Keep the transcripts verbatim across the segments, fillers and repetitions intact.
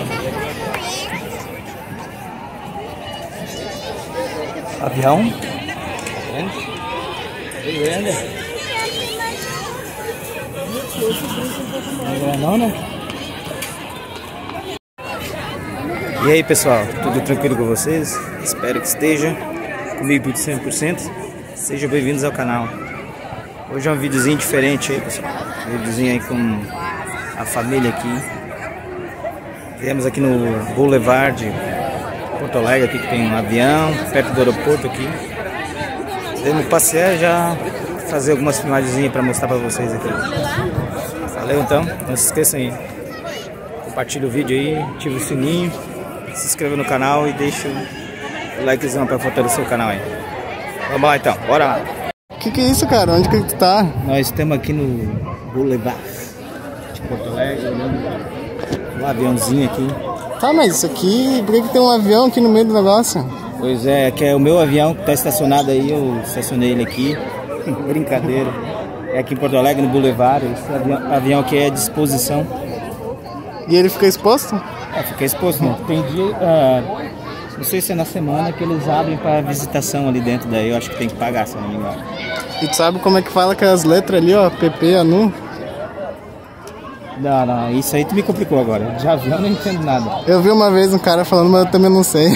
Avião. Não, né? E aí, pessoal, tudo tranquilo com vocês? Espero que esteja comigo de cem por cento. Sejam bem-vindos ao canal. Hoje é um videozinho diferente aí, pessoal. Um videozinho aí com a família aqui. Viemos aqui no Boulevard de Porto Alegre, aqui que tem um avião, perto do aeroporto aqui. Viemos passear já, fazer algumas filmagens para mostrar para vocês aqui. Valeu então, não se esqueçam aí. Compartilha o vídeo aí, ativa o sininho, se inscreva no canal e deixa o likezão para fortalecer o canal aí. Vamos lá então, bora lá. Que que é isso, cara? Onde que tu tá? Nós estamos aqui no Boulevard de Porto Alegre, olhando um aviãozinho aqui. Tá, mas isso aqui, por que que tem um avião aqui no meio do negócio? Pois é, que é o meu avião que está estacionado aí, eu estacionei ele aqui. Brincadeira. É aqui em Porto Alegre, no Boulevard. Esse avião, avião aqui é à disposição. E ele fica exposto? É, fica exposto, né? Tem dia, uh, não sei se é na semana que eles abrem para visitação ali dentro, daí eu acho que tem que pagar, se não me engano. E tu sabe como é que fala aquelas letras ali, ó, P P, ANU? Não, não, isso aí tu me complicou agora. De avião eu não entendo nada. Eu vi uma vez um cara falando, mas eu também não sei.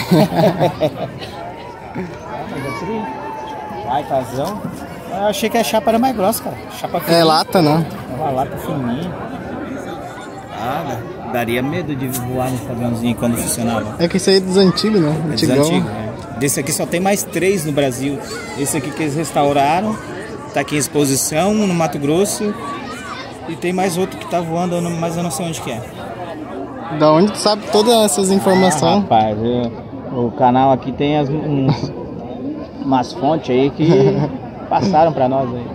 Vai, casão. Eu achei que a chapa era mais grossa, cara. Chapa fininha. É lata, né? É uma lata fininha. Ah, daria medo de voar nesse aviãozinho quando funcionava. É que isso aí é dos antigos, né? É dos antigos, é. Desse aqui só tem mais três no Brasil. Esse aqui que eles restauraram, tá aqui em exposição no Mato Grosso. E tem mais outro que tá voando, mas eu não sei onde que é. Da onde tu sabe todas essas informações? Ah, rapaz, eu, o canal aqui tem as, uns, umas fontes aí que passaram pra nós aí.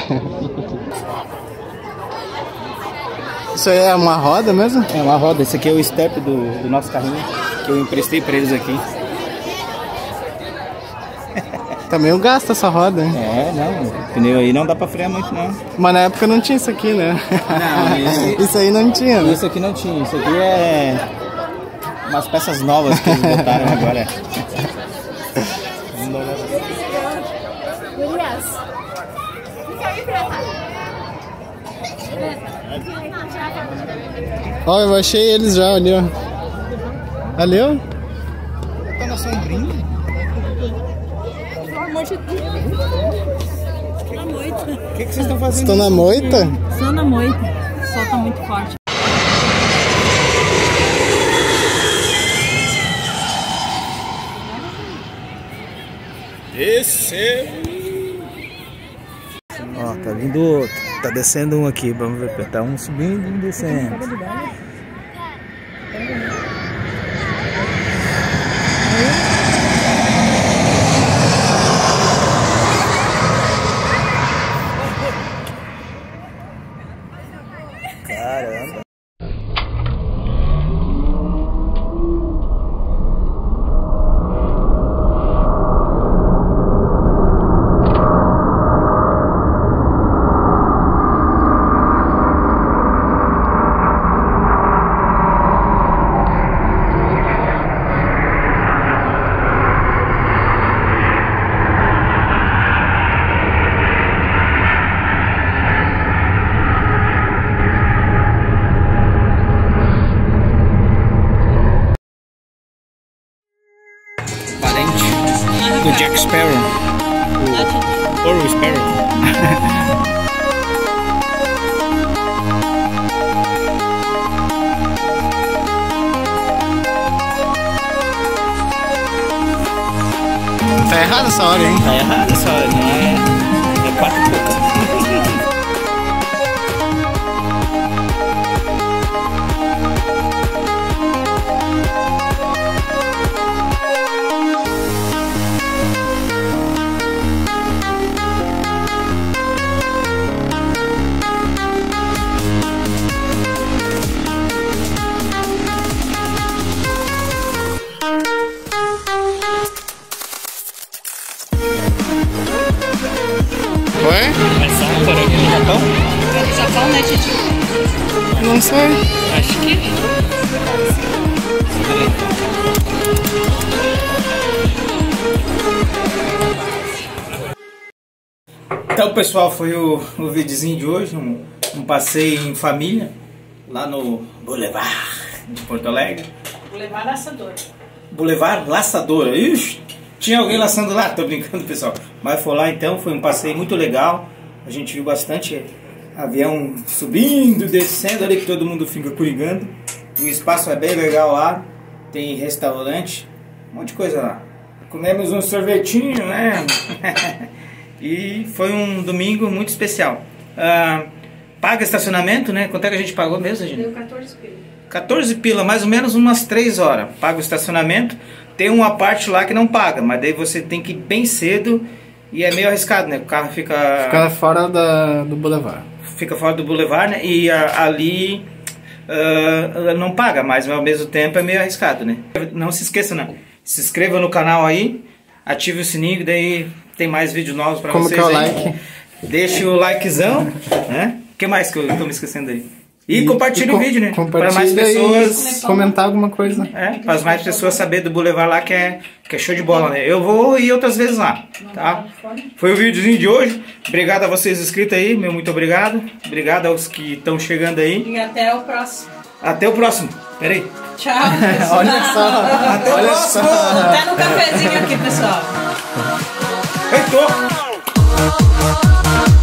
Isso aí é uma roda mesmo? É uma roda, esse aqui é o step do, do nosso carrinho, que eu emprestei pra eles aqui. Também eu gasto essa roda, hein? É, não, o pneu aí não dá pra frear muito não. Mas na época não tinha isso aqui, né? Não, esse, isso aí não tinha, né? Isso aqui não tinha, isso aqui é umas peças novas que eles botaram agora. Ó, eu achei eles já ali, ó. Ali, ó. Tá na sombrinha? Na moita. O que, que vocês estão fazendo? Estão na moita? Só na moita. O sol tá muito forte. Desceu. Ó, tá vindo outro. Tá descendo um aqui. Vamos ver. Tá um subindo e um descendo. Caramba. Do Jack Sparrow. O Ouro Sparrow. Tá errado essa hora, hein? Tá errado essa hora, não é? É quatro e pouca. Oi? Começar por aqui no Japão? Japão, né, Titi? Não sei. Acho que... Então, pessoal, foi o, o videozinho de hoje, um, um passeio em família, lá no Boulevard de Porto Alegre. Boulevard Laçador. Boulevard Laçador. Ixi, tinha alguém laçando lá, tô brincando, pessoal. Mas foi lá então, foi um passeio muito legal. A gente viu bastante avião subindo, descendo ali, que todo mundo fica curigando. O espaço é bem legal lá, tem restaurante, um monte de coisa lá. Comemos um sorvetinho, né? E foi um domingo muito especial. Ah, paga estacionamento, né? Quanto é que a gente pagou mesmo, gente? Deu quatorze pila. quatorze pila, mais ou menos umas três horas. Paga o estacionamento. Tem uma parte lá que não paga, mas daí você tem que ir bem cedo e é meio arriscado, né? O carro fica... Fica fora da, do Boulevard. Fica fora do Boulevard, né? E a, ali uh, não paga, mas ao mesmo tempo é meio arriscado, né? Não se esqueça, não. Se inscreva no canal aí, ative o sininho, daí tem mais vídeos novos pra Como vocês. que é o aí. like? Deixa o likezão, né? O que mais que eu tô me esquecendo aí? E, e compartilha e o vídeo, né? Para mais pessoas e comentar alguma coisa. É, para as mais pessoas saber do Boulevard lá, que é, que é show de bola, né? Eu vou ir outras vezes lá, tá? Foi o videozinho de hoje. Obrigado a vocês inscritos aí, meu muito obrigado. Obrigado aos que estão chegando aí. E até o próximo. Até o próximo. Pera aí. Tchau. Olha só. Até Olha o próximo. só. Até no cafezinho aqui, pessoal. Heitor.